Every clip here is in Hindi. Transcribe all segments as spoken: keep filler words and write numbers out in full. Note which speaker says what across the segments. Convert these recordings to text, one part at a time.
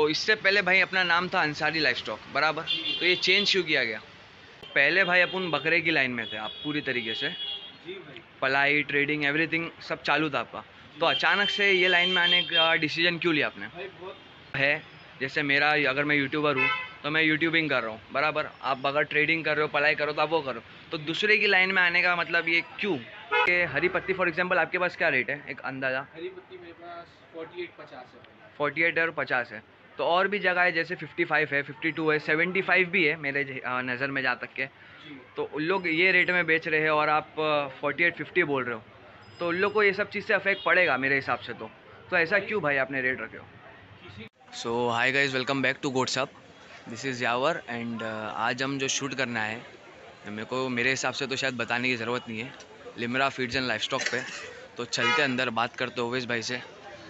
Speaker 1: इससे पहले भाई अपना नाम था अंसारी लाइफस्टॉक, बराबर। तो ये चेंज क्यों किया गया? पहले भाई अपन बकरे की लाइन में थे, आप पूरी तरीके से
Speaker 2: जी भाई।
Speaker 1: पलाई, ट्रेडिंग, एवरीथिंग सब चालू था आपका। तो अचानक से ये लाइन में आने का डिसीजन क्यों लिया आपने?
Speaker 2: भाई बहुत
Speaker 1: है जैसे मेरा, अगर मैं यूट्यूबर हूँ तो मैं यूट्यूबिंग कर रहा हूँ, बराबर। आप अगर ट्रेडिंग कर रहे हो, पढ़ाई करो तो आप वो करो। तो दूसरे की लाइन में आने का मतलब ये क्यों? कि हरी पत्ती फॉर एग्जांपल आपके पास क्या रेट है, एक अंदाज़ा?
Speaker 2: हरी पत्ती मेरे पास फोर्टी एट पचास है भाई।
Speaker 1: फोर्टी एट और पचास है। तो और भी जगह है जैसे फिफ्टी फाइव है, फिफ्टी टू है, सेवेंटी फाइव भी है मेरे नज़र में जहाँ तक के।
Speaker 2: जी
Speaker 1: तो उन लोग ये रेट में बेच रहे हैं और आप फोर्टी एट फिफ्टी बोल रहे हो, तो उन लोग को ये सब चीज़ से अफेक्ट पड़ेगा मेरे हिसाब से। तो तो ऐसा क्यों भाई आपने रेट रखे हो?
Speaker 2: किसी
Speaker 1: so hi guys, welcome back to Goats Up. This is Yawar and आज हम जो शूट करना है, मेरे को मेरे हिसाब से तो शायद बताने की ज़रूरत नहीं है, लिमरा फीड्स एंड लाइफस्टॉक पे। तो चलते अंदर, बात करते ओवेस भाई से।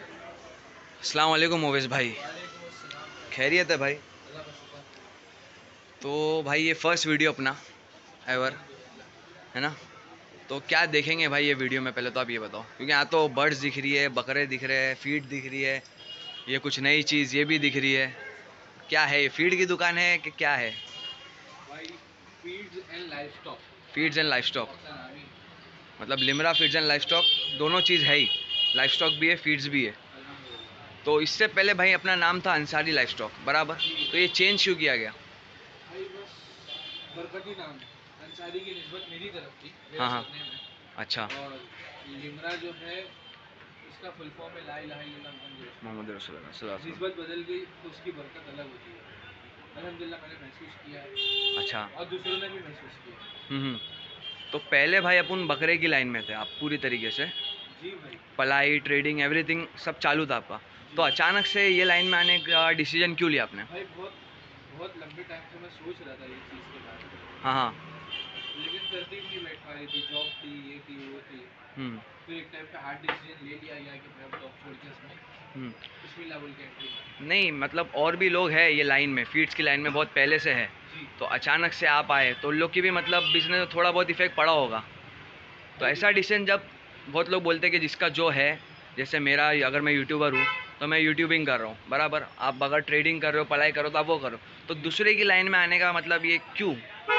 Speaker 1: अस्सलाम वालेकुम ओवेस भाई,
Speaker 2: वालेकुम अस्सलाम।
Speaker 1: खैरियत है भाई?
Speaker 2: अल्लाह का शुक्र।
Speaker 1: तो भाई ये फर्स्ट वीडियो अपना एवर
Speaker 2: अल्हम्दुलिल्लाह।
Speaker 1: है ना? तो क्या देखेंगे भाई ये वीडियो में, पहले तो आप ये बताओ, क्योंकि यहाँ तो बर्ड्स दिख रही है, बकरे दिख रहे हैं, फीड दिख रही है, ये कुछ नई चीज़ ये भी दिख रही है। क्या है ये, फीड की दुकान है कि क्या है?
Speaker 2: भाई feeds and livestock
Speaker 1: feeds and livestock,
Speaker 2: अपना नाम ही।
Speaker 1: मतलब लिमरा फीड्स एंड लाइफस्टॉक, दोनों चीज़ है ही। लाइफस्टॉक भी है, फीड्स भी है।
Speaker 2: अल्हम्दुलिल्लाह।
Speaker 1: तो इससे पहले भाई अपना नाम था अंसारी लाइफस्टॉक, बराबर।
Speaker 2: जी
Speaker 1: तो ये चेंज क्यों किया गया?
Speaker 2: भाई बस बरकती नाम है। अंसारी की निस्बत मेरी तरफ थी, मेरा
Speaker 1: हाँ हाँ,
Speaker 2: सरनेम है।
Speaker 1: अच्छा।
Speaker 2: और लिमरा जो है इसका फुल फॉर्म है ला इलाहा इल्लल्लाह मुहम्मद रसूलुल्लाह।
Speaker 1: मोहम्मद रसूलुल्लाह सल्लल्लाहु अलैहि
Speaker 2: निस्बत बदल गई तो उसकी बरकत अलग होती है। अल्हम्दुलिल्लाह मैंने महसूस किया है
Speaker 1: वसल्लम। अच्छा।
Speaker 2: और दूसरों ने भी महसूस किया है।
Speaker 1: हम्म हम्म। तो पहले भाई अपन बकरे की लाइन में थे, आप पूरी तरीके से
Speaker 2: जी भाई।
Speaker 1: पलाई, ट्रेडिंग, एवरीथिंग सब चालू था आपका।
Speaker 2: जी
Speaker 1: तो अचानक से ये लाइन में आने का डिसीजन क्यों लिया आपने?
Speaker 2: भाई बहुत बहुत लंबे टाइम से मैं सोच रहा था ये चीज़ के बारे में,
Speaker 1: हाँ हाँ।
Speaker 2: लेकिन तरतीब नहीं बैठ पा रही थी। जॉब थी, ये थी, वो थी।
Speaker 1: हम्म
Speaker 2: फिर एक टाइम पे हार्ड डिसीजन ले लिया गया कि मैं अब जॉब छोड़ के इसमें
Speaker 1: हम्म।
Speaker 2: बिस्मिल्लाह बोल के एंट्री मारी।
Speaker 1: नहीं मतलब और भी लोग हैं ये लाइन में, फीड्स की लाइन में बहुत पहले से है।
Speaker 2: जी
Speaker 1: तो अचानक से आप आए तो उन लोग की भी मतलब बिजनेस में थोड़ा बहुत इफेक्ट पड़ा होगा। तो
Speaker 2: भाई
Speaker 1: ऐसा
Speaker 2: देखिए।
Speaker 1: डिसीजन जब, बहुत लोग बोलते हैं कि जिसका जो है, जैसे मेरा, अगर मैं यूट्यूबर हूँ तो मैं यूट्यूबिंग कर रहा हूँ, बराबर। आप अगर ट्रेडिंग कर रहे हो, पढ़ाई करो तो आप वो करो। तो
Speaker 2: जी
Speaker 1: दूसरे की लाइन में आने का मतलब ये क्यों?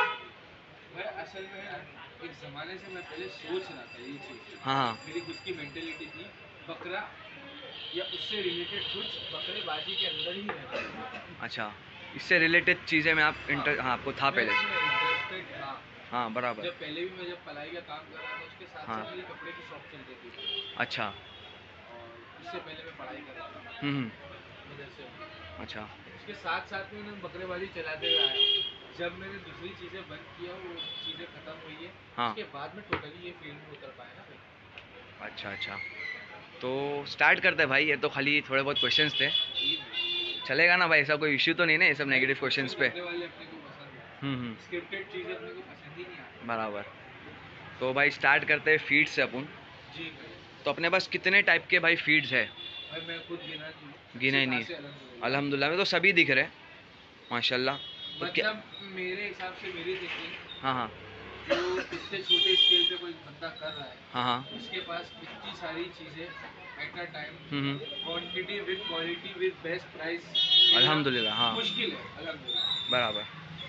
Speaker 2: भाई असल में है, एक ज़माने से मैं पहले सोच रहा था ये चीज़।
Speaker 1: हाँ हाँ।
Speaker 2: मेरी खुद की मेंटेलिटी थी बकरा या उससे रिलेटेड कुछ बकरेबाजी के अंदर ही रहता था।
Speaker 1: अच्छा, इससे रिलेटेड चीज़ें में आप
Speaker 2: हाँ,
Speaker 1: इंटर, हाँ, आपको था
Speaker 2: मैं
Speaker 1: पहले से।
Speaker 2: उसमें इंटरेस्टेड था।
Speaker 1: हाँ बराबर।
Speaker 2: जब पहले भी मैं जब पढ़ाई का काम कर रहा था उसके साथ
Speaker 1: हाँ।
Speaker 2: साथ मेरी कपड़े की शॉप चल रही थी।
Speaker 1: अच्छा।
Speaker 2: और उससे पहले मैं पढ़ाई कर रहा था
Speaker 1: हम्म हम्म।
Speaker 2: मदरसे में।
Speaker 1: अच्छा।
Speaker 2: उसके साथ साथ में मैं बकरेबाजी चलाते हुए आया हूँ। जब मैंने दूसरी चीज़ें बंद किया वो चीज़ें ख़त्म हुई है,
Speaker 1: हाँ।
Speaker 2: उसके बाद में टोटली ये फील्ड में उतर पाया ना भाई।
Speaker 1: अच्छा अच्छा। तो स्टार्ट करते हैं भाई, ये तो खाली थोड़े बहुत क्वेश्चंस थे,
Speaker 2: जी भाई।
Speaker 1: चलेगा ना भाई? ऐसा कोई इश्यू तो नहीं ना ये सब
Speaker 2: भाई
Speaker 1: नेगेटिव क्वेश्चंस
Speaker 2: क्वेश्चन
Speaker 1: पे?
Speaker 2: करने वाले अपने को पसंद है।
Speaker 1: हम्म हम्म।
Speaker 2: स्क्रिप्टेड चीज़ें अपने को पसंद ही नहीं आती।
Speaker 1: बराबर। तो भाई स्टार्ट करते हैं फीड से अपन।
Speaker 2: जी भाई।
Speaker 1: तो अपने पास कितने टाइप के भाई फीड्स है?
Speaker 2: भाई मैं खुद गिना नहीं हूँ,
Speaker 1: गिना
Speaker 2: अच्छे
Speaker 1: ही नहीं?
Speaker 2: खासे अल्हम्दुलिल्लाह।
Speaker 1: अल्हम्दुलिल्लाह में तो सभी दिख रहे हैं, माशाल्लाह। तो क्या?
Speaker 2: मतलब मेरे हिसाब से मेरी थिंकिंग,
Speaker 1: हाँ हाँ।
Speaker 2: जो इतने छोटे स्केल पे कोई बंदा कर रहा है
Speaker 1: हाँ हाँ।
Speaker 2: उसके पास इतनी सारी चीज़ें at a time,
Speaker 1: hmm hmm.
Speaker 2: Quantity with quality with best price मिलना
Speaker 1: अल्हम्दुलिल्लाह, हाँ।
Speaker 2: मुश्किल है अल्हम्दुलिल्लाह।
Speaker 1: बराबर।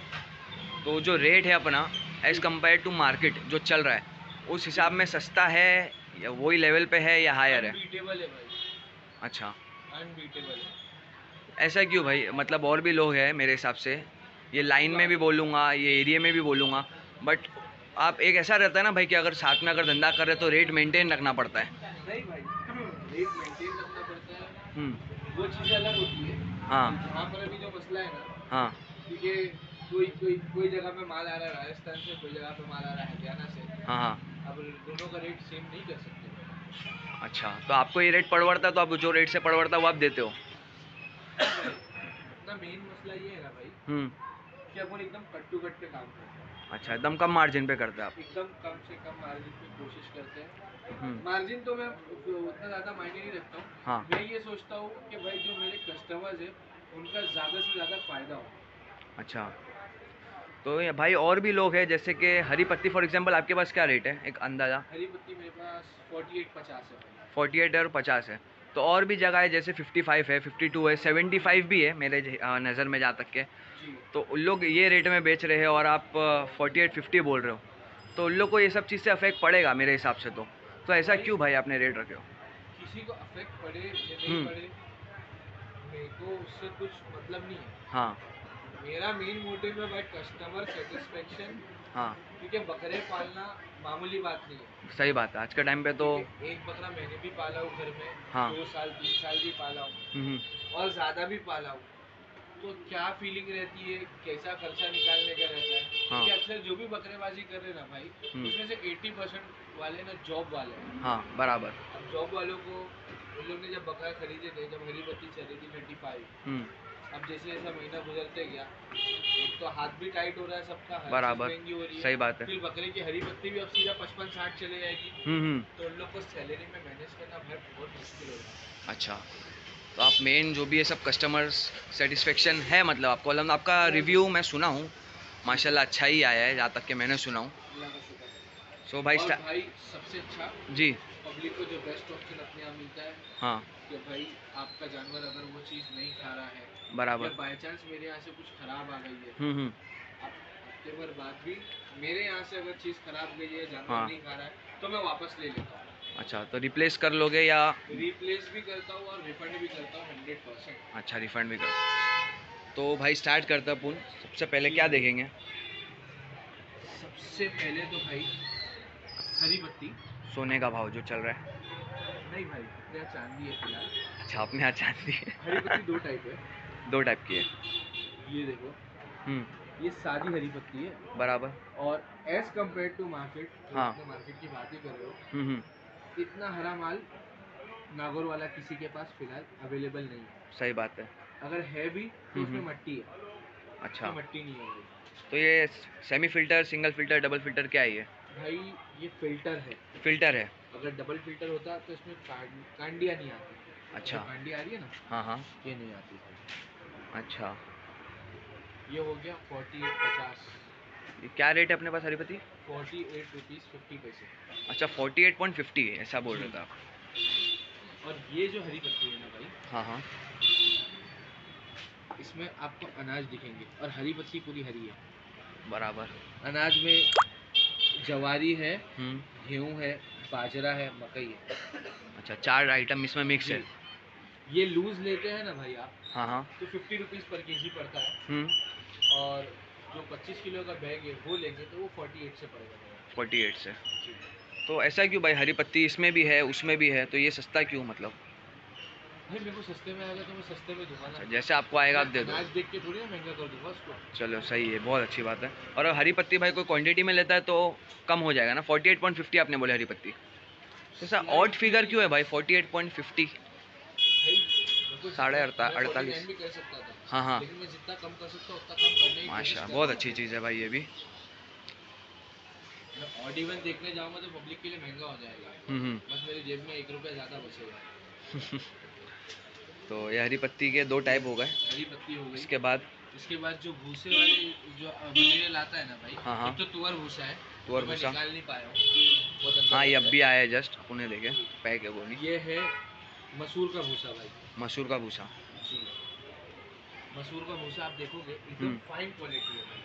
Speaker 1: तो जो रेट है अपना, एज़
Speaker 2: जी
Speaker 1: कम्पेयर टू मार्केट जो चल रहा है, उस हिसाब में सस्ता है या वही लेवल पे है या हायर है?
Speaker 2: अनबीटेबल है भाई,
Speaker 1: अच्छा।
Speaker 2: अनबीटेबल है।
Speaker 1: ऐसा क्यों भाई? मतलब और भी लोग हैं मेरे हिसाब से, ये
Speaker 2: सही
Speaker 1: लाइन में
Speaker 2: बात
Speaker 1: भी
Speaker 2: है।
Speaker 1: बोलूँगा, ये एरिया में भी बोलूँगा, बट आप, एक ऐसा रहता है ना भाई कि अगर साथ में अगर धंधा कर रहे तो रेट मेंटेन रखना पड़ता है।
Speaker 2: नहीं भाई, रेट मेंटेन रखना पड़ता है,
Speaker 1: हम्म।
Speaker 2: वो चीज़ें अलग होती है।
Speaker 1: हाँ
Speaker 2: यहाँ पर अभी जो मसला है ना,
Speaker 1: हाँ।
Speaker 2: क्योंकि कोई कोई कोई जगह पे माल आ रहा है राजस्थान से, कोई जगह पे माल आ रहा है हरियाणा से।
Speaker 1: हाँ हाँ।
Speaker 2: अब दोनों का रेट सेम नहीं कर सकते।
Speaker 1: अच्छा, तो आपको ये रेट पड़ता है तो आप जो रेट से पड़ता है वो आप देते हो?
Speaker 2: अपना मेन मसला ये है ना भाई
Speaker 1: हम्म।
Speaker 2: कि अपन एकदम कट टू कट पे काम करते हैं।
Speaker 1: अच्छा, एकदम कम मार्जिन पे करते हैं आप?
Speaker 2: एकदम कम से कम मार्जिन पे कोशिश करते हैं।
Speaker 1: हम्म।
Speaker 2: मार्जिन तो मैं उतना ज़्यादा मायने नहीं रखता हूँ।
Speaker 1: हाँ।
Speaker 2: मैं ये सोचता हूँ कि भाई जो मेरे कस्टमर्स हैं उनका ज़्यादा से ज़्यादा फ़ायदा हो।
Speaker 1: अच्छा। तो ये भाई और भी लोग हैं जैसे कि हरी पत्ती फॉर एग्जांपल आपके पास क्या रेट है, एक अंदाज़ा?
Speaker 2: हरी पत्ती मेरे पास फोर्टी एट पचास है भाई।
Speaker 1: फोर्टी एट और पचास है। तो और भी जगह है जैसे फिफ्टी फाइव है, फिफ्टी टू है, सेवेंटी फाइव भी है मेरे ज- अ, नज़र में जहाँ तक के।
Speaker 2: जी।
Speaker 1: तो उन लोग ये रेट में बेच रहे हैं और आप फोर्टी एट फिफ्टी बोल रहे हो, तो उन लोग को ये सब चीज़ से अफेक्ट पड़ेगा मेरे हिसाब से। तो तो ऐसा
Speaker 2: भाई
Speaker 1: क्यों भाई आपने रेट रखे हो?
Speaker 2: किसी को अफेक्ट पड़े या नहीं
Speaker 1: हम्म।
Speaker 2: पड़े, मेरे को उससे कुछ मतलब नहीं है।
Speaker 1: हाँ
Speaker 2: मेरा मेन मोटिव है भाई कस्टमर सेटिस्फेक्शन।
Speaker 1: हाँ,
Speaker 2: क्योंकि बकरे पालना मामूली बात नहीं है।
Speaker 1: सही बात है आज के टाइम पे तो।
Speaker 2: ठीक है, एक बकरा मैंने भी पाला हूँ घर में,
Speaker 1: हाँ।
Speaker 2: दो साल तीन साल भी पाला हूँ
Speaker 1: हम्म
Speaker 2: और ज़्यादा भी पाला हूँ। तो क्या फीलिंग रहती है, कैसा खर्चा निकालने का रहता है।
Speaker 1: हाँ।
Speaker 2: क्योंकि अक्सर जो भी बकरेबाजी कर रहे हैं ना भाई,
Speaker 1: हम्म,
Speaker 2: उसमें से अस्सी परसेंट वाले ना जॉब वाले हैं।
Speaker 1: हाँ बराबर।
Speaker 2: अब जॉब वालों को, उन लोग ने जब बकरा खरीदे थे, जब हरी बत्ती चल रही थी थर्टी फाइव,
Speaker 1: हम्म,
Speaker 2: अब जैसे जैसा महीना गुजरते गया, एक तो हाथ भी टाइट हो रहा है सबका, हर चीज़
Speaker 1: बराबर,
Speaker 2: महंगी हो रही है।
Speaker 1: सही बात है।
Speaker 2: फिर बकरे की हरी पत्ती भी अब सीधा पचपन साठ चले जाएगी।
Speaker 1: हम्म हम्म।
Speaker 2: तो उन लोग को सैलरी में मैनेज करना भाई बहुत मुश्किल हो रहा है।
Speaker 1: अच्छा, तो आप मेन जो भी है सब कस्टमर्स सेटिस्फेक्शन है, मतलब आपको, मतलब आपका रिव्यू मैं सुना हूँ माशाल्लाह अच्छा ही आया है जहाँ तक कि मैंने सुना हूँ।
Speaker 2: अल्लाह का शुक्र है।
Speaker 1: सो भाई
Speaker 2: और
Speaker 1: स्टा-
Speaker 2: भाई सबसे अच्छा,
Speaker 1: जी।
Speaker 2: पब्लिक को जो बेस्ट ऑप्शन अपने यहाँ मिलता है
Speaker 1: हाँ
Speaker 2: कि भाई आपका जानवर अगर वो चीज़ नहीं खा रहा है या
Speaker 1: बराबर।
Speaker 2: बाई चांस मेरे यहाँ से कुछ खराब आ गई है,
Speaker 1: हम्म हम्म।
Speaker 2: आप हफ्ते भर बाद भी मेरे यहाँ से अगर चीज़ खराब गई है, जानवर
Speaker 1: हाँ।
Speaker 2: नहीं खा रहा है, तो मैं वापस ले लेता हूँ।
Speaker 1: अच्छा, तो रिप्लेस कर लोगे या?
Speaker 2: रिप्लेस भी करता हूँ और रिफंड भी करता हूँ हंड्रेड परसेंट।
Speaker 1: अच्छा, रिफंड भी कर। तो भाई स्टार्ट करते हैं अपन, सबसे पहले क्या देखेंगे?
Speaker 2: सबसे पहले तो भाई हरी पत्ती।
Speaker 1: सोने का भाव जो चल रहा है।
Speaker 2: नहीं भाई, अपने यहाँ चांदी है फिलहाल।
Speaker 1: अच्छा, अपने यहाँ चांदी
Speaker 2: हरी पत्ती
Speaker 1: है।
Speaker 2: दो टाइप है।
Speaker 1: दो टाइप की है।
Speaker 2: ये देखो,
Speaker 1: हम्म,
Speaker 2: ये सादी हरी पत्ती है।
Speaker 1: बराबर।
Speaker 2: और एज कम्पेयर टू मार्केट, जो
Speaker 1: हाँ।
Speaker 2: अपने मार्केट की बात ही कर रहे हो,
Speaker 1: हम्म हम्म,
Speaker 2: इतना हरा माल नागौर वाला किसी के पास फिलहाल अवेलेबल नहीं है।
Speaker 1: सही बात है।
Speaker 2: अगर है भी तो
Speaker 1: हम्म
Speaker 2: उसमें
Speaker 1: हम्म,
Speaker 2: मट्टी है,
Speaker 1: अच्छा।
Speaker 2: उसमें मट्टी नहीं है भाई।
Speaker 1: तो ये semi filter, single filter, double filter क्या है ये?
Speaker 2: भाई ये फिल्टर है।
Speaker 1: फिल्टर है।
Speaker 2: अगर डबल फिल्टर होता तो इसमें कां- कांडिया नहीं आती। जो
Speaker 1: अच्छा।
Speaker 2: कांडी आ रही है ना,
Speaker 1: हाँ हाँ।
Speaker 2: ये नहीं आती भाई।
Speaker 1: अच्छा,
Speaker 2: ये हो गया फोर्टी एट पचास,
Speaker 1: ये क्या रेट है अपने पास हरी पत्ती?
Speaker 2: फोर्टी एट रुपीज़ फिफ्टी पैसे।
Speaker 1: अच्छा, फोर्टी एट पॉइंट फिफ्टी ऐसा बोल
Speaker 2: जी।
Speaker 1: रहा था आप?
Speaker 2: और ये जो हरी पत्ती है ना भाई,
Speaker 1: हाँ हाँ।
Speaker 2: इसमें आपको अनाज दिखेंगे और हरी पत्ती पूरी हरी है।
Speaker 1: बराबर।
Speaker 2: अनाज में जवारी है,
Speaker 1: हम्म।
Speaker 2: गेहूँ है, बाजरा है, मकई है।
Speaker 1: अच्छा, चार आइटम इसमें मिक्स है।
Speaker 2: जी। ये लूज लेते हैं ना भाई आप,
Speaker 1: हाँ हाँ।
Speaker 2: तो फिफ्टी रुपीज़ पर केजी पड़ता है।
Speaker 1: हम्म।
Speaker 2: और जो पच्चीस किलो का बैग है वो लेंगे तो वो फोर्टी एट से पड़ेगा भाई।
Speaker 1: फोर्टी एट से।
Speaker 2: जी।
Speaker 1: तो ऐसा क्यों भाई, हरी पत्ती इसमें भी है उसमें भी है, तो ये सस्ता क्यों मतलब?
Speaker 2: भाई मेरे को सस्ते में आएगा तो मैं सस्ते में दूंगा ना।
Speaker 1: अच्छा, जैसे आपको आएगा आप
Speaker 2: मैं
Speaker 1: दे दो।
Speaker 2: अनाज देख के थोड़ी ना महंगा कर दूंगा उसको।
Speaker 1: चलो सही है, बहुत अच्छी बात है। और हरी पत्ती भाई कोई क्वांटिटी में लेता है तो कम हो जाएगा ना? फोर्टी एट पॉइंट फिफ्टी आपने बोले हरी पत्ती, तो सर ऑड फिगर क्यों है भाई फोर्टी एट पॉइंट फिफ्टी?
Speaker 2: भाई मेरे को
Speaker 1: साढ़े
Speaker 2: जितना,
Speaker 1: अड़ता
Speaker 2: मैं
Speaker 1: अड़तालीस।
Speaker 2: फोर्टी नाइन भी कर सकता था,
Speaker 1: हाँ हाँ।
Speaker 2: लेकिन मैं जितना कम कर सकता हूँ उतना कम करने की कोशिश
Speaker 1: माशा,
Speaker 2: कर
Speaker 1: बहुत
Speaker 2: रहा हूँ
Speaker 1: अच्छी
Speaker 2: भाई।
Speaker 1: चीज़ है भाई ये भी।
Speaker 2: मैं ऑड इवन देखने जाऊंगा तो पब्लिक के लिए महंगा हो जाएगा।
Speaker 1: हम्म हम्म।
Speaker 2: बस मेरी जेब में एक रुपया ज़्यादा बचेगा।
Speaker 1: तो ये हरी पत्ती के दो टाइप हो गए।
Speaker 2: हरी पत्ती हो गई।
Speaker 1: इसके बाद?
Speaker 2: इसके बाद जो भूसे वाले जो मटेरियल आता है ना भाई,
Speaker 1: हाँ हाँ।
Speaker 2: एक तो तुअर भूसा है,
Speaker 1: तुअर
Speaker 2: जो मैं
Speaker 1: भूसा।
Speaker 2: निकाल नहीं पाया हूँ, बहुत अंदर
Speaker 1: हाँ, ये अब
Speaker 2: रहता
Speaker 1: भी
Speaker 2: है।
Speaker 1: आया है जस्ट, अपने देखे पैक है वो नहीं।
Speaker 2: ये है मसूर का भूसा भाई।
Speaker 1: मसूर का भूसा।
Speaker 2: जी। मसूर का भूसा आप देखोगे एकदम
Speaker 1: हम्म।
Speaker 2: फाइन क्वालिटी है भाई।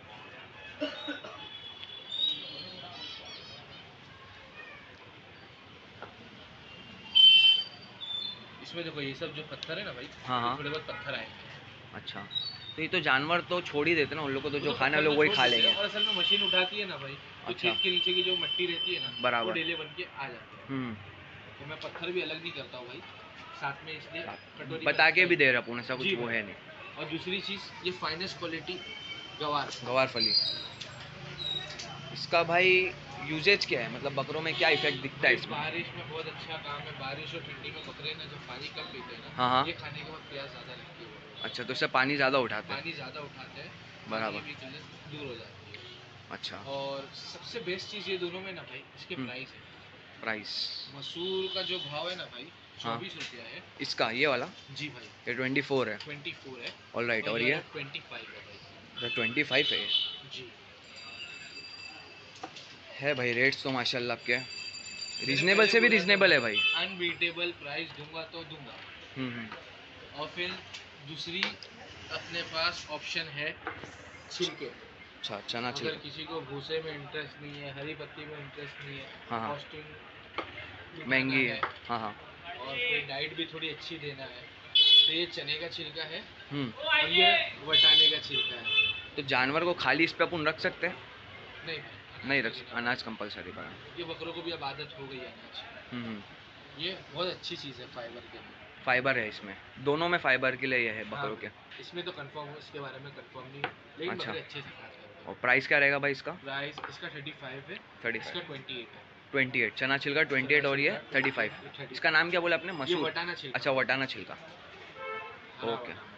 Speaker 2: इसमें देखो ये सब जो पत्थर है ना भाई,
Speaker 1: हाँ
Speaker 2: ये
Speaker 1: हाँ।
Speaker 2: थोड़े बहुत पत्थर आएंगे।
Speaker 1: अच्छा, तो ये तो जानवर तो छोड़ ही देते ना, उन लोग को तो
Speaker 2: वो
Speaker 1: जो
Speaker 2: तो
Speaker 1: खाना
Speaker 2: पत्थर
Speaker 1: लोग
Speaker 2: तो
Speaker 1: वही
Speaker 2: छोड़
Speaker 1: खा
Speaker 2: देते हैं,
Speaker 1: लेंगे।
Speaker 2: और असल में मशीन उठाती है ना भाई, तो
Speaker 1: अच्छा।
Speaker 2: खेत के नीचे की जो मिट्टी रहती है ना, वो
Speaker 1: बराबर।
Speaker 2: डेले बन के आ जाते हैं।
Speaker 1: हम्म।
Speaker 2: तो मैं पत्थर भी अलग नहीं करता हूँ भाई, साथ में इसलिए कटोरी में
Speaker 1: बता के
Speaker 2: रखता
Speaker 1: भी
Speaker 2: ही
Speaker 1: दे रहा अपन, ऐसा
Speaker 2: हूँ।
Speaker 1: कुछ
Speaker 2: जी
Speaker 1: वो
Speaker 2: भाई।
Speaker 1: है नहीं।
Speaker 2: और दूसरी चीज़, ये फाइनेस्ट क्वालिटी गवार।
Speaker 1: गवार फली, इसका भाई यूजेज क्या है, मतलब बकरों में क्या इफेक्ट दिखता
Speaker 2: भाई
Speaker 1: है इसमें?
Speaker 2: बारिश में बहुत अच्छा काम है। बारिश और ठंडी में बकरे ना जब पानी कम पीते हैं ना,
Speaker 1: हाँ हाँ।
Speaker 2: ये खाने के बाद प्यास ज़्यादा लगती है।
Speaker 1: अच्छा, तो इससे पानी ज़्यादा उठाते हैं।
Speaker 2: पानी ज़्यादा उठाते हैं, खाने
Speaker 1: बराबर।
Speaker 2: की भी किल्लत दूर हो जाती है।
Speaker 1: अच्छा।
Speaker 2: और सबसे बेस्ट चीज़ ये दोनों में ना भाई, इसके
Speaker 1: हम्म।
Speaker 2: प्राइस है।
Speaker 1: प्राइस?
Speaker 2: मसूर का जो भाव है ना भाई,
Speaker 1: हाँ।
Speaker 2: चौबीस रुपया है।
Speaker 1: इसका ये वाला?
Speaker 2: जी भाई।
Speaker 1: ये ट्वेंटी फोर है।
Speaker 2: ट्वेंटी फोर है।
Speaker 1: ऑल राइट, और
Speaker 2: ये
Speaker 1: ये?
Speaker 2: ट्वेंटी फाइव है भाई।
Speaker 1: ट्वेंटी फाइव है ये।
Speaker 2: जी।
Speaker 1: है भाई रेट्स तो माशाल्लाह आपके रीजनेबल से भी रीजनेबल है भाई।
Speaker 2: अनबीटेबल प्राइस दूंगा तो दूंगा।
Speaker 1: हम्म हम्म।
Speaker 2: और फिर दूसरी अपने पास ऑप्शन है छिलके।
Speaker 1: अच्छा, चना
Speaker 2: अगर
Speaker 1: छिलका।
Speaker 2: किसी को भूसे में इंटरेस्ट नहीं है, हरी पत्ती में इंटरेस्ट नहीं है,
Speaker 1: हाँ हाँ,
Speaker 2: कॉस्टिंग
Speaker 1: महंगी है। हाँ हाँ।
Speaker 2: और कोई डाइट भी थोड़ी अच्छी देना है, तो ये चने का छिलका है
Speaker 1: हम्म।
Speaker 2: और ये वटाने का छिलका है।
Speaker 1: तो जानवर को खाली इस पे अपन रख सकते हैं?
Speaker 2: नहीं भाई,
Speaker 1: नहीं
Speaker 2: अनाज
Speaker 1: रख
Speaker 2: नहीं
Speaker 1: सकते,
Speaker 2: देना।
Speaker 1: अनाज कंपलसरी बना।
Speaker 2: ये बकरों को भी अब आदत हो गई है अनाज की।
Speaker 1: हम्म हम्म।
Speaker 2: ये बहुत अच्छी चीज़ है फाइबर के लिए।
Speaker 1: फाइबर है इसमें, दोनों में फाइबर के लिए ये है
Speaker 2: हाँ
Speaker 1: बकरों के।
Speaker 2: भाई, इसमें तो कंफर्म हो, इसके बारे में कंफर्म नहीं है, लेकिन
Speaker 1: अच्छा,
Speaker 2: बकरे अच्छे से खा जाते हैं।
Speaker 1: और प्राइस क्या रहेगा भाई इसका?
Speaker 2: प्राइस इसका थर्टी फाइव है,
Speaker 1: थर्टी
Speaker 2: इसका
Speaker 1: फाइव
Speaker 2: ट्वेंटी एट है।
Speaker 1: ट्वेंटी एट चना छिलका ट्वेंटी एट
Speaker 2: चना
Speaker 1: और ये
Speaker 2: छिलका
Speaker 1: thirty
Speaker 2: twenty
Speaker 1: five
Speaker 2: eight, thirty
Speaker 1: इसका नाम क्या बोला आपने?
Speaker 2: ये
Speaker 1: मसूर?
Speaker 2: वटाना छिलका।
Speaker 1: अच्छा, वटाना छिलका।
Speaker 2: हरा
Speaker 1: ओके,
Speaker 2: वटाना।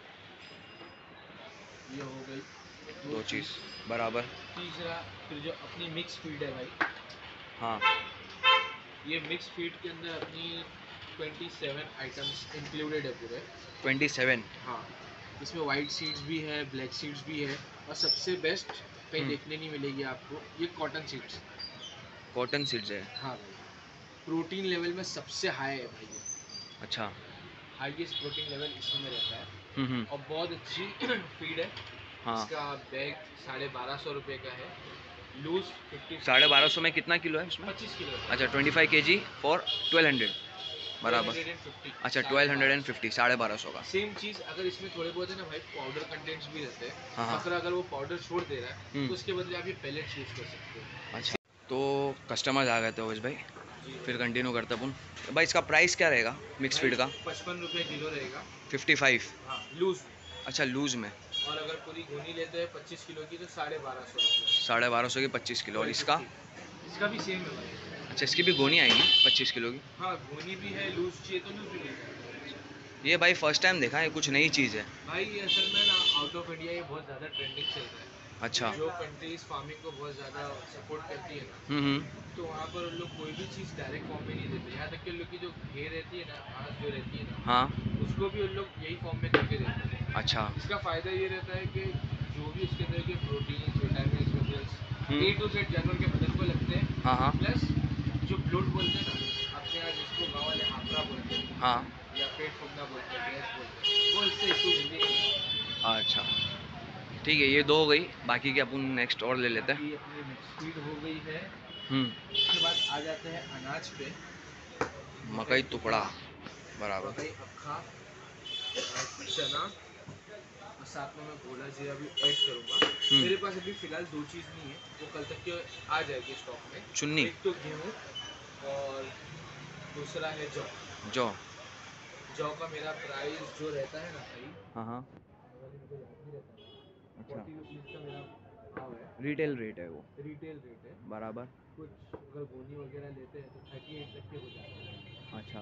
Speaker 2: ये हो गई
Speaker 1: दो चीज़ बराबर।
Speaker 2: तीसरा, फिर जो अपनी मिक्स फीड है भाई,
Speaker 1: हाँ।
Speaker 2: ये मिक्स फीड के अंदर अपनी ट्वेंटी सेवन आइटम्स इंक्लूडेड है पूरे।
Speaker 1: Twenty seven.
Speaker 2: हाँ, इसमें वाइट सीड्स भी है, ब्लैक सीड्स भी है, और सबसे बेस्ट कहीं
Speaker 1: हम्म।
Speaker 2: देखने नहीं मिलेगी आपको, ये कॉटन सीड्स।
Speaker 1: कॉटन सीड्स है।
Speaker 2: हाँ भाई, प्रोटीन लेवल में सबसे हाई है भाई ये।
Speaker 1: अच्छा।
Speaker 2: हाईएस्ट प्रोटीन लेवल इसी में रहता है
Speaker 1: हम्म हम्म।
Speaker 2: और बहुत अच्छी फीड है।
Speaker 1: हाँ।
Speaker 2: इसका बैग साढ़े बारह सौ रुपये का है, लूज फिफ्टी
Speaker 1: साढ़े बारह सौ में कितना किलो है इसमें?
Speaker 2: पच्चीस किलो है।
Speaker 1: अच्छा, twenty five K G for twelve hundred बराबर।
Speaker 2: Twelve hundred fifty.
Speaker 1: अच्छा, ट्वेल्व हंड्रेड एंड फिफ्टी साढ़े बारह सौ का।
Speaker 2: सेम चीज़ अगर इसमें थोड़े बहुत है ना भाई, पाउडर कंटेंट्स भी रहते हैं।
Speaker 1: हाँ हाँ।
Speaker 2: बकरा अगर वो पाउडर छोड़ दे रहा है
Speaker 1: हम्म।
Speaker 2: तो उसके बदले आप ये पेलेट्स यूज़ कर सकते हो।
Speaker 1: अच्छा, तो कस्टमर्स आ गए थे ओवेश भाई,
Speaker 2: जी
Speaker 1: फिर कंटिन्यू करते अपन। भाई इसका प्राइस क्या रहेगा मिक्स फीड का?
Speaker 2: पचपन रुपये किलो रहेगा।
Speaker 1: Fifty five.
Speaker 2: हाँ, लूज।
Speaker 1: अच्छा, लूज़ में।
Speaker 2: और अगर पूरी गोनी लेते हैं पच्चीस किलो की तो साढ़े बारह सौ रुपये।
Speaker 1: साढ़े बारह सौ की पच्चीस किलो। और इसका?
Speaker 2: इसका भी सेम है भाई।
Speaker 1: अच्छा, इसकी भी गोनी आएगी पच्चीस किलो की?
Speaker 2: हाँ, गोनी भी है, लूज चाहिए तो लूज भी मिल जाएगा।
Speaker 1: ये भाई फर्स्ट टाइम देखा है, कुछ नई चीज़ है।
Speaker 2: भाई ये असल में ना आउट ऑफ इंडिया ये बहुत ज़्यादा ट्रेंडिंग चल रहा है।
Speaker 1: अच्छा।
Speaker 2: जो कंट्रीज फार्मिंग को बहुत ज़्यादा सपोर्ट करती है ना,
Speaker 1: हम्म हम्म।
Speaker 2: तो वहाँ पर उन लोग कोई भी चीज़ डायरेक्ट फॉर्म में नहीं देते। यहाँ तक कि उन लोग की जो घे रहती है ना, घास जो रहती है ना,
Speaker 1: हाँ।
Speaker 2: उसको भी उन लोग यही फॉर्म में करके देते हैं।
Speaker 1: अच्छा।
Speaker 2: इसका फ़ायदा ये रहता है कि जो भी इसके अंदर के protein, vitamin, minerals
Speaker 1: hmm.
Speaker 2: A to Z जानवर के बदन को लगते हैं।
Speaker 1: हाँ हाँ।
Speaker 2: प्लस जो ब्लड बोलते हैं ना अपने यहाँ, जिसको गाँव वाले हाफरा बोलते हैं
Speaker 1: हाँ।
Speaker 2: या पेट फूकना बोलते हैं, गैस बोलते हैं, वो इससे इशू जल्दी नहीं होता।
Speaker 1: अच्छा, ठीक है, ये दो हो गई, बाकी के अपन नेक्स्ट और ले लेते हैं।
Speaker 2: बाकी अपनी मिक्स फीड हो गई है।
Speaker 1: हम्म।
Speaker 2: उसके बाद आ जाते हैं अनाज पे।
Speaker 1: मकई टुकड़ा बराबर।
Speaker 2: मकई अक्खा, चना, और साथ में मैं गोला जीरा भी ऐड करूँगा। मेरे पास अभी फ़िलहाल दो चीज़ नहीं है, वो कल तक के आ जाएगी स्टॉक में।
Speaker 1: चुन्नी।
Speaker 2: एक तो गेहूँ और दूसरा है जौ।
Speaker 1: जौ।
Speaker 2: जौ का मेरा प्राइस जो रहता है ना भाई,
Speaker 1: हाँ हाँ।
Speaker 2: मुझे याद नहीं रहता है,
Speaker 1: अच्छा,
Speaker 2: फोर्टी रुपीज़ का मेरा भाव है,
Speaker 1: रिटेल रेट है वो
Speaker 2: रिटेल रेट है।
Speaker 1: बराबर।
Speaker 2: कुछ अगर गोनी वगैरह लेते हैं तो थर्टी एट तक के हो जाते हैं।
Speaker 1: अच्छा।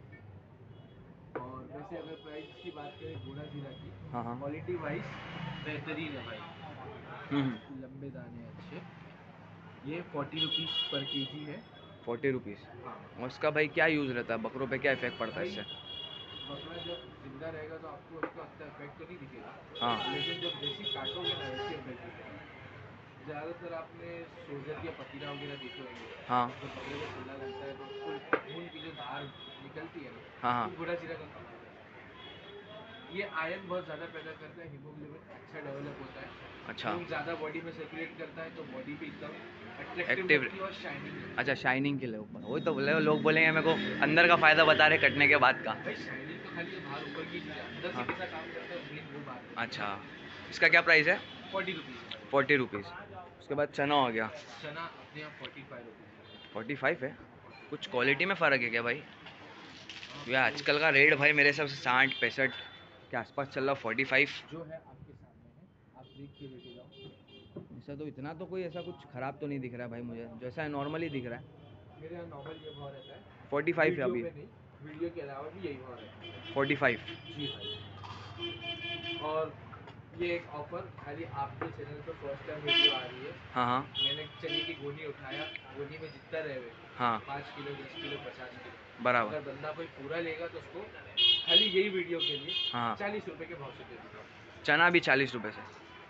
Speaker 2: और वैसे अगर प्राइस की बात करें घोड़ा जीरा की,
Speaker 1: हाँ हाँ।
Speaker 2: क्वालिटी वाइज बेहतरीन है भाई,
Speaker 1: हम्म।
Speaker 2: लंबे दाने हैं अच्छे। ये फोर्टी रुपीज़ पर केजी है।
Speaker 1: Forty rupees.
Speaker 2: हाँ
Speaker 1: और इसका भाई क्या यूज़ रहता है, बकरों पे क्या इफेक्ट पड़ता है
Speaker 2: भाई,
Speaker 1: इससे?
Speaker 2: बकरा जब जिंदा रहेगा तो आपको उसका अच्छा इफेक्ट तो नहीं दिखेगा,
Speaker 1: हाँ।
Speaker 2: लेकिन जब जैसे काटोगे ना वैसे इफेक्ट दिखेगा। ज़्यादातर आपने सोजर या पतीला वगैरह देखे होंगे,
Speaker 1: हाँ
Speaker 2: जब बकरे को खुला लगता है तो उसको खून की जो धार निकलती है ना,
Speaker 1: हाँ। हाँ।
Speaker 2: वो घोड़ा जीरा का कमाल है। ये आयरन बहुत ज़्यादा पैदा करता है, हीमोग्लोबिन अच्छा डेवलप होता है,
Speaker 1: अच्छा।
Speaker 2: खून ज़्यादा बॉडी में सर्कुलेट करता है, तो बॉडी भी एकदम अट्रैक्टिव
Speaker 1: एक्टिव।
Speaker 2: लगती है और शाइनिंग लगती
Speaker 1: अच्छा, शाइनिंग के लिए ऊपर, वही तो बोले लोग बोलेंगे मेरे को अंदर का फ़ायदा बता रहे कटने के बाद का।
Speaker 2: है। भाई शाइनिंग तो खाली बाहर ऊपर की चीज़ है, अंदर से
Speaker 1: हाँ।
Speaker 2: कैसा काम करता है मेन वो बात है।
Speaker 1: अच्छा, इसका क्या प्राइस है?
Speaker 2: फोर्टी रुपीज़ है।
Speaker 1: Forty rupees. उसके बाद चना हो गया।
Speaker 2: चना अपने यहाँ forty five rupees
Speaker 1: forty five है। कुछ क्वालिटी में फ़र्क है क्या भाई? ये आजकल का रेट भाई मेरे हिसाब से साठ पैंसठ के आसपास चल रहा, फोर्टी फाइव।
Speaker 2: जो है आपके सामने है, आप देख के लेके जाओ।
Speaker 1: ऐसा तो इतना तो कोई ऐसा कुछ ख़राब तो नहीं दिख रहा है भाई, मुझे जैसा है नॉर्मली दिख रहा है।
Speaker 2: मेरे यहाँ नॉर्मल ये भाव रहता है,
Speaker 1: फोर्टी फाइव है
Speaker 2: वीडियो
Speaker 1: अभी।
Speaker 2: पे नहीं, वीडियो के अलावा भी यही भाव रहता है।
Speaker 1: Forty five.
Speaker 2: जी भाई। और ये एक ऑफर खाली आपके चैनल पर फर्स्ट टाइम वीडियो आ रही है।
Speaker 1: हाँ हाँ।
Speaker 2: मैंने चने की गोनी उठाया, गोनी में जितना रहे
Speaker 1: हाँ
Speaker 2: पाँच किलो दस किलो पचास किलो,
Speaker 1: बराबर।
Speaker 2: अगर बंदा कोई पूरा लेगा तो उसको खाली यही वीडियो के लिए
Speaker 1: हाँ।
Speaker 2: चालीस रुपए के भाव से दे दूँगा।
Speaker 1: चना भी चालीस रुपये से।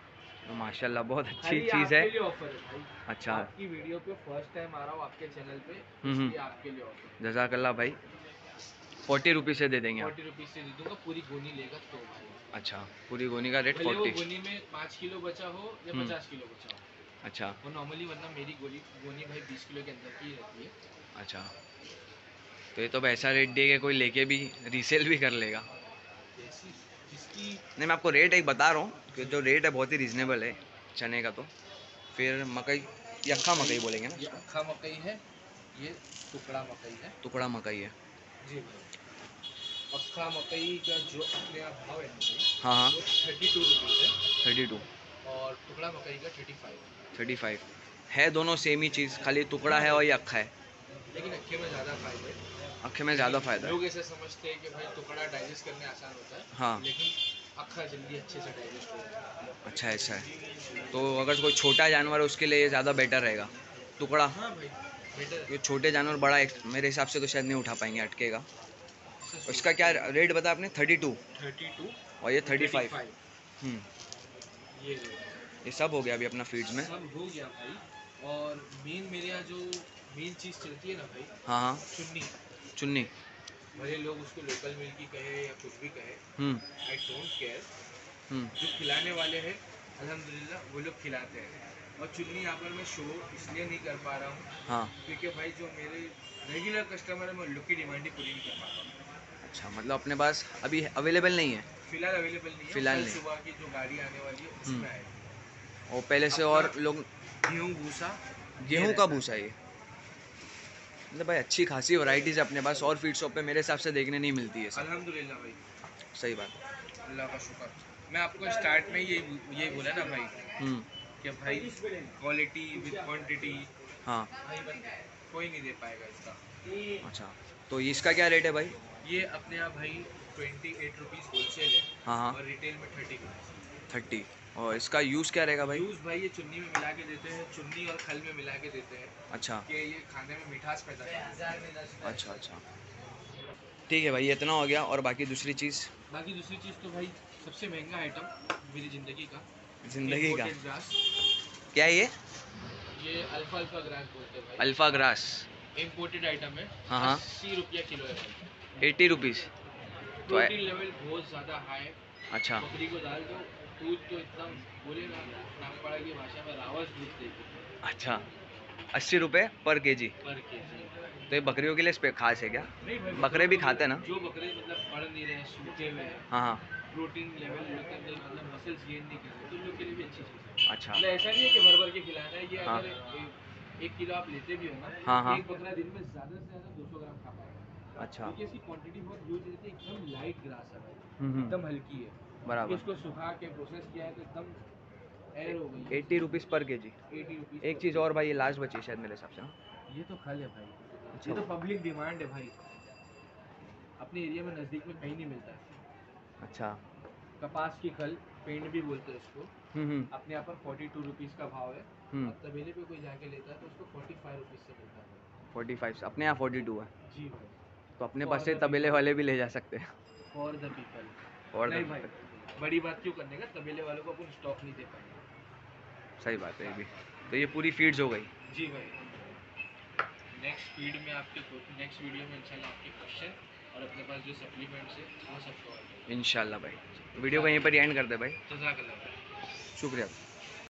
Speaker 1: माशाल्लाह बहुत अच्छी
Speaker 2: खाली
Speaker 1: चीज़ है।
Speaker 2: आपके लिए ऑफर है भाई।
Speaker 1: अच्छा।
Speaker 2: आपकी वीडियो पे फर्स्ट टाइम आ रहा हूँ आपके चैनल पे,
Speaker 1: हम्म
Speaker 2: इसलिए
Speaker 1: हम्म
Speaker 2: आपके लिए ऑफर।
Speaker 1: जज़ाकल्लाह भाई। फोर्टी रुपीज़ से दे देंगे आप?
Speaker 2: फोर्टी रुपीज से दे दूंगा, पूरी गोनी लेगा तो भाई।
Speaker 1: अच्छा, पूरी गोनी का रेट
Speaker 2: भले वो
Speaker 1: फोर्टी।
Speaker 2: गोनी में पाँच किलो बचा हो या
Speaker 1: हम्म
Speaker 2: पचास किलो बचा हो,
Speaker 1: अच्छा
Speaker 2: वो नॉर्मली, वरना मेरी गोली गोनी भाई बीस किलो के अंदर की ही रहती है।
Speaker 1: अच्छा। तो ये तो अब ऐसा रेट दिए कि कोई लेके भी रीसेल भी कर लेगा।
Speaker 2: जैसी जिसकी।
Speaker 1: नहीं, मैं आपको रेट एक बता रहा हूँ कि
Speaker 2: जी
Speaker 1: जो रेट है बहुत ही रीज़नेबल है चने का। तो फिर मकई, ये अक्खा मकई बोलेंगे ना
Speaker 2: ये
Speaker 1: इसको?
Speaker 2: अक्खा मकई है, ये टुकड़ा मकई है।
Speaker 1: टुकड़ा मकई है।
Speaker 2: जी भाई। अक्खा मकई का जो अपने आप भाव है ना भाई,
Speaker 1: हाँ हाँ।
Speaker 2: वो थर्टी टू रुपीज़ है,
Speaker 1: थर्टी टू।
Speaker 2: और टुकड़ा मकई का थर्टी फाइव है।
Speaker 1: थर्टी फाइव है, दोनों सेम ही चीज़, खाली टुकड़ा
Speaker 2: हाँ
Speaker 1: है
Speaker 2: भाई,
Speaker 1: और ये अक्खा है।
Speaker 2: लेकिन अक्खे में ज़्यादा फायदे है।
Speaker 1: अक्खे में ज़्यादा
Speaker 2: लेकिन
Speaker 1: फ़ायदा है।
Speaker 2: लोग ऐसे समझते हैं कि भाई टुकड़ा डाइजेस्ट करने आसान होता है,
Speaker 1: हाँ।
Speaker 2: लेकिन अक्खा जल्दी अच्छे से डाइजेस्ट होता है।
Speaker 1: अच्छा ऐसा है। तो अगर कोई छोटा जानवर है उसके लिए ये ज़्यादा बेटर रहेगा टुकड़ा।
Speaker 2: हाँ भाई, बेटर
Speaker 1: ये छोटे जानवर बड़ा एक, मेरे हिसाब से तो शायद नहीं उठा पाएंगे, अटकेगा।
Speaker 2: ऐसा
Speaker 1: और इसका क्या
Speaker 2: सोचते हैं।
Speaker 1: रेट बताया आपने? थर्टी टू
Speaker 2: थर्टी टू
Speaker 1: और ये thirty
Speaker 2: thirty
Speaker 1: five
Speaker 2: five
Speaker 1: hmm
Speaker 2: ये रेट है।
Speaker 1: ये सब हो गया अभी अपना फीड्स में।
Speaker 2: सब हो गया भाई। और मेन मेरे यहाँ जो मेन चीज़ चलती है ना भाई,
Speaker 1: हाँ हाँ।
Speaker 2: चुन्नी।
Speaker 1: चुन्नी।
Speaker 2: भले लोग उसको लोकल मिल की कहे या कुछ भी कहे,
Speaker 1: हम्म
Speaker 2: आई डोंट केयर।
Speaker 1: हम्म
Speaker 2: जो खिलाने वाले हैं अल्हम्दुलिल्लाह वो लोग खिलाते हैं। और चुन्नी यहाँ पर मैं शो इसलिए नहीं कर पा रहा हूँ,
Speaker 1: हाँ।
Speaker 2: क्योंकि भाई जो मेरे रेगुलर कस्टमर है, मैं लुक की डिमांड ही पूरी नहीं कर पाता हूँ।
Speaker 1: अच्छा, मतलब अपने पास अभी अवेलेबल नहीं है?
Speaker 2: फिलहाल अवेलेबल नहीं है,
Speaker 1: फिलहाल
Speaker 2: कल
Speaker 1: नहीं।
Speaker 2: सुबह की जो गाड़ी आने वाली है
Speaker 1: हम्म
Speaker 2: उसमें आएगी।
Speaker 1: और पहले से
Speaker 2: अपना
Speaker 1: और लोग।
Speaker 2: गेहूँ भूसा ये
Speaker 1: गेहूं का
Speaker 2: रहता
Speaker 1: भूसा
Speaker 2: है।
Speaker 1: ये? मतलब भाई अच्छी खासी वैरायटीज़ अपने पास, और फीड शॉप पे मेरे हिसाब से देखने नहीं मिलती है सब।
Speaker 2: अल्हम्दुलिल्लाह भाई,
Speaker 1: सही बात है।
Speaker 2: अल्लाह का शुक्र। मैं आपको स्टार्ट में यही यही बोला ना भाई,
Speaker 1: हम्म
Speaker 2: कि भाई क्वालिटी विद क्वांटिटी
Speaker 1: हाँ।
Speaker 2: भाई बन कोई नहीं दे पाएगा इसका।
Speaker 1: अच्छा, तो इसका क्या रेट है भाई?
Speaker 2: ये अपने आप भाई ट्वेंटी एट रुपीज़ होलसेल है,
Speaker 1: हाँ हाँ।
Speaker 2: और रिटेल में थर्टी रुपीज़।
Speaker 1: थर्टी। और इसका यूज़ क्या रहेगा भाई?
Speaker 2: यूज़ भाई ये चुन्नी में मिला के देते हैं, चुन्नी और खल में मिला के देते हैं,
Speaker 1: अच्छा
Speaker 2: कि ये खाने में मिठास पैदा करता है।
Speaker 1: अच्छा अच्छा। ठीक है भाई, इतना हो गया। और बाकी दूसरी चीज़?
Speaker 2: बाकी दूसरी चीज़ तो भाई सबसे महंगा आइटम मेरी ज़िंदगी का,
Speaker 1: ज़िंदगी का?
Speaker 2: Imported grass.
Speaker 1: क्या है ये?
Speaker 2: ये अल्फा अल्फा ग्रास बोलते हैं भाई।
Speaker 1: Alpha grass.
Speaker 2: इम्पोर्टेड आइटम है।
Speaker 1: हाँ हाँ।
Speaker 2: अस्सी रुपया किलो है भाई।
Speaker 1: Eighty rupees? तो है।
Speaker 2: प्रोटीन लेवल बहुत ज़्यादा हाई।
Speaker 1: अच्छा
Speaker 2: बकरी को डाल दो, दूध तो एकदम बोले ना नागपाड़ा की भाषा में रावस दूध देगी
Speaker 1: अच्छा। अस्सी रुपये पर केजी?
Speaker 2: पर के जी।
Speaker 1: तो ये बकरियों के लिए स्पे खास है क्या?
Speaker 2: नहीं भाई,
Speaker 1: बकरे भी
Speaker 2: बकरियों को
Speaker 1: खाते हैं ना?
Speaker 2: जो बकरे मतलब बढ़ नहीं रहे हैं, सूखे हुए हैं,
Speaker 1: हाँ हाँ।
Speaker 2: प्रोटीन लेवल उनके अंदर मतलब मसल्स गेन नहीं कर रहे, तो उन लोग के लिए भी अच्छी चीज़ है।
Speaker 1: अच्छा।
Speaker 2: मतलब ऐसा नहीं है कि भर भर के खिलाना है। ये
Speaker 1: हाँ
Speaker 2: अगर एक, एक किलो आप लेते भी हो ना,
Speaker 1: हाँ हाँ।
Speaker 2: एक बकरा दिन में ज़्यादा से ज़्यादा दो सौ ग्राम खा पाएगा,
Speaker 1: अच्छा।
Speaker 2: क्योंकि इसकी क्वांटिटी बहुत ह्यूज रहती है। एकदम लाइट ग्रास है भाई,
Speaker 1: हम्म हम्म,
Speaker 2: एकदम हल्की है।
Speaker 1: बराबर।
Speaker 2: इसको सुखा के प्रोसेस किया है तो एकदम एयर हो गई
Speaker 1: एट्टी रुपीज़ पर केजी?
Speaker 2: है। एटी रुपीज़
Speaker 1: एक चीज़ और भाई, ये लास्ट बची शायद मेरे हिसाब से ना?
Speaker 2: ये तो खल है भाई,
Speaker 1: अच्छा।
Speaker 2: ये तो पब्लिक डिमांड है भाई, अपने एरिया में नज़दीक में कहीं नहीं मिलता है।
Speaker 1: अच्छा।
Speaker 2: कपास की खल, पेंट भी बोलते हैं उसको।
Speaker 1: हम्म हम्म
Speaker 2: अपने यहाँ पर फोर्टी टू रुपीज़ का भाव है,
Speaker 1: हम्म
Speaker 2: और तबेले पे कोई जाके लेता है तो उसको फोर्टी फाइव रुपीज़ से मिलता है भाई।
Speaker 1: फोर्टी फाइव से? अपने यहाँ फोर्टी टू है?
Speaker 2: जी भाई।
Speaker 1: तो अपने
Speaker 2: फॉर
Speaker 1: पास से
Speaker 2: द
Speaker 1: तबेले
Speaker 2: पीपल,
Speaker 1: वाले भी ले जा सकते हैं।
Speaker 2: For the people.
Speaker 1: और
Speaker 2: नहीं
Speaker 1: द
Speaker 2: भाई, बड़ी बात क्यों करने का, तबेले वालों को अपन स्टॉक नहीं दे पाएंगे।
Speaker 1: सही बात है ये भी। तो ये पूरी फीड्स हो गई?
Speaker 2: जी भाई। नेक्स्ट वीडियो में आपके नेक्स्ट वीडियो में इंशाल्लाह आपके क्वेश्चन और अपने पास जो सप्लीमेंट्स है वो सब कवर करेंगे
Speaker 1: इंशाल्लाह भाई। वीडियो को यहीं पर एंड कर दे भाई।
Speaker 2: जज़ाकल्लाह भाई।
Speaker 1: शुक्रिया।